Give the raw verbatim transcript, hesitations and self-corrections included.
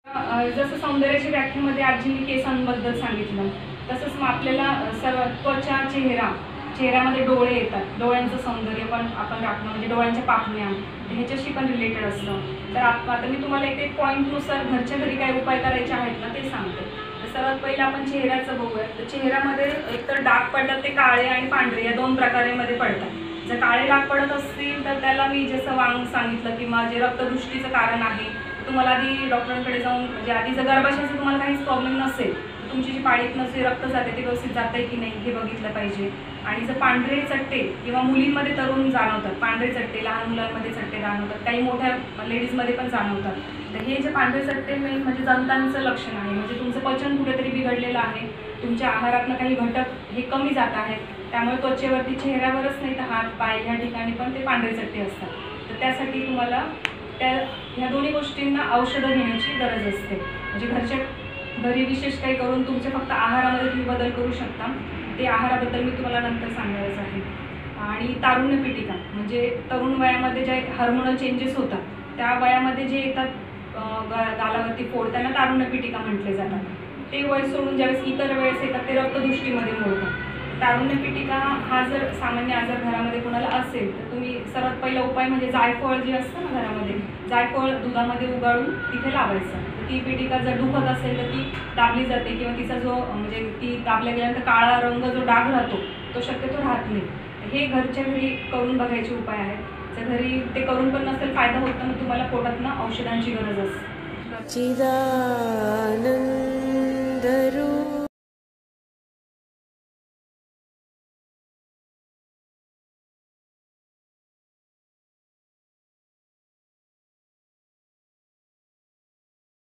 जसं सौंदर्याच्या व्याख्येमध्ये आजींनी केसांबद्दल सांगितलं, तसंच मग आपल्याला सर्व त्वचा, चेहरा चेहऱ्यामध्ये डोळे येतात, डोळ्यांचं सौंदर्य पण आपण राखणं म्हणजे डोळ्यांच्या पापण्या ह्याच्याशी पण रिलेटेड असतं. तर आता मी तुम्हाला एक एक पॉईंटनुसार घरच्या घरी काय उपाय करायचे आहेत ना ते सांगते. तर सर्वात पहिलं आपण चेहऱ्याचं बघूया. तर चेहऱ्यामध्ये एकतर डाग पडतात ते काळे आणि पांढरे या दोन प्रकारामध्ये पडतात. जर काळे डाग पडत असतील तर त्याला मी जसं वांग सांगितलं किंवा जे रक्तदृष्टीचं कारण आहे तुम्हाला आधी डॉक्टरांकडे जाऊन म्हणजे आधी जर गर्भाशयाचं तुम्हाला काहीच प्रॉब्लेम नसेल तर तुमची जी पाळीतनं जे रक्त जाते ते व्यवस्थित जातं आहे की नाही हे बघितलं पाहिजे. आणि जर पांढरे चट्टे किंवा मुलींमध्ये तरुण जाणवतात, पांढरे चट्टे लहान मुलांमध्ये चट्टे जाणवतात, काही मोठ्या लेडीजमध्ये पण जाणवतात. तर हे जे पांढरे चट्टे मेन म्हणजे जंतांचं लक्षण आहे, म्हणजे तुमचं पचन कुठेतरी बिघडलेलं आहे, तुमच्या आहारातनं काही घटक हे कमी जात आहेत, त्यामुळे त्वचेवरती चेहऱ्यावरच नाही तर हात पाय ह्या ठिकाणी पण ते पांढरे चट्टे असतात. तर त्यासाठी तुम्हाला त्या ह्या दोन्ही गोष्टींना औषधं घेण्याची गरज असते. म्हणजे घरच्या घरी विशेष काही करून तुमच्या फक्त आहारामध्ये तुम्ही बदल करू शकता. ते आहाराबद्दल मी तुम्हाला नंतर सांगायचं आहे. आणि तारुण्य पिटिका म्हणजे तरुण वयामध्ये जे हार्मोनल चेंजेस होतात त्या वयामध्ये जे येतात गालावरती फोड त्यांना तारुण्य पिटिका म्हटले जातात. ते वय सोडून ज्यावेळेस इतर वेळेस येतात ते रक्तदृष्टीमध्ये मोडतात. तारुण्य पिटिका हा जर सामान्य आजार घरामध्ये कोणाला असेल तर तुम्ही सर्वात पहिला उपाय म्हणजे जायफळ जे असतं ना घरामध्ये, जायफळ दुधामध्ये उगाळून तिथे लावायचं. तर ती पिटिका जर दुखत असेल तर ती दाबली जाते किंवा तिचा जो म्हणजे ती दाबल्या गेल्यानंतर काळा रंग जो डाग राहतो तो शक्यतो राहत नाही. हे घरच्या घरी करून बघायचे उपाय आहेत. जर घरी ते करून पण नसेल फायदा होत तर मग तुम्हाला पोटातनं औषधांची गरज असते.